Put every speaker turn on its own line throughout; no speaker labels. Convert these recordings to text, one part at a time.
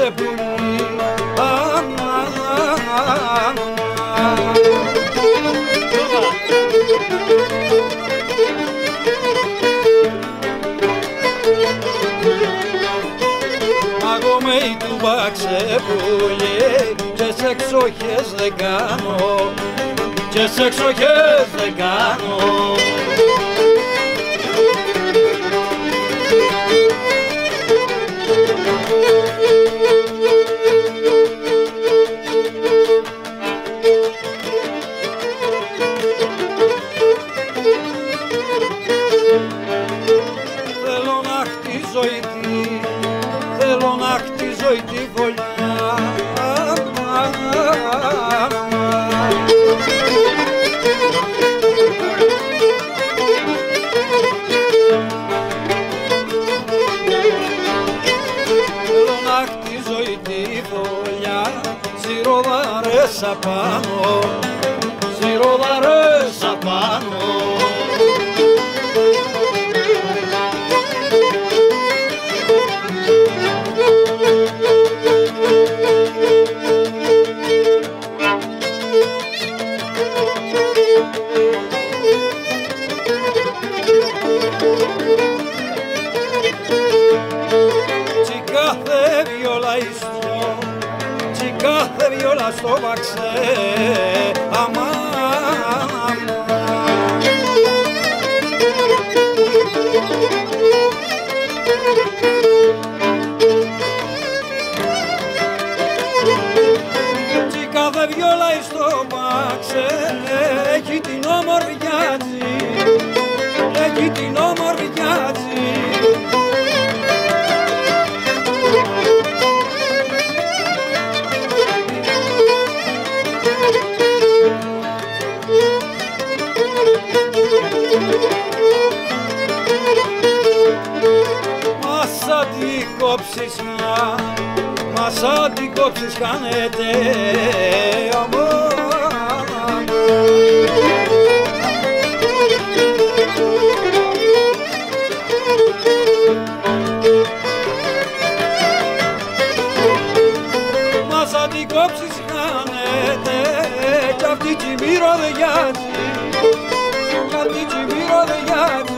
κάθε πουλί. Μαγωμένη του μπαξεπούλι και σε εξοχές δεν κάνω, και σε εξοχές δεν κάνω. Θέλω να χτίζω ητή, θέλω να χτίζω ητή φωλιά. Θέλω να χτίζω ητή φωλιά, σιροδαρές απάνω, σιροδαρές απάνω. Κάθε βιόλα στο βαξέ, αμάν. Κι κάθε βιόλα στο βαξέ έχει την όμορφιά της, έχει την όμορφιά της. Μας αν την κόψεις χάνεται αμάν. Μας αν την κόψεις χάνεται κι αυτή τη μυρωδιάζει, κι αυτή τη μυρωδιάζει.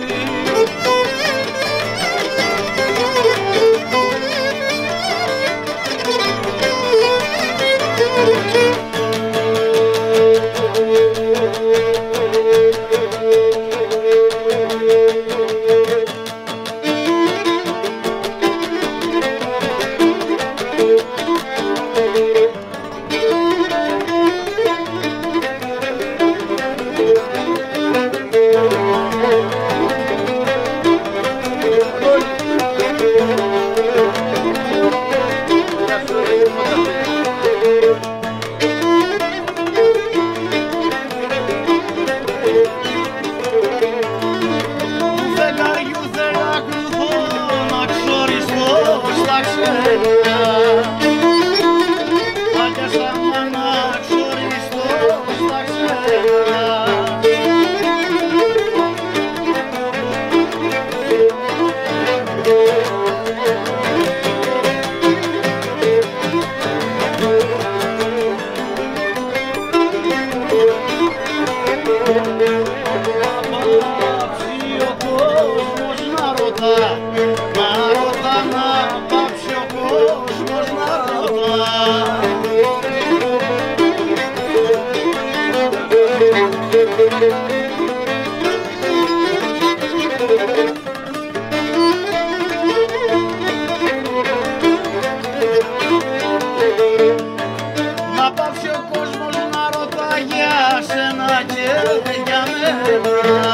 Να πάψει ο κόσμος να ρωτά για σένα και για μένα.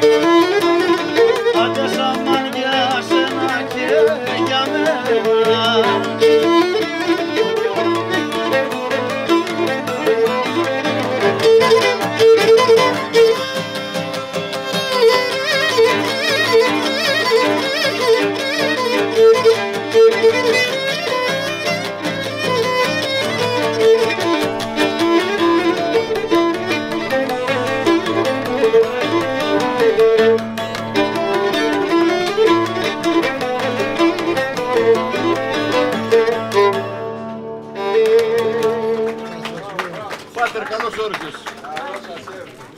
Άντε σαμάν για σένα και για μένα.
Πάτερ, καλώς όρισες.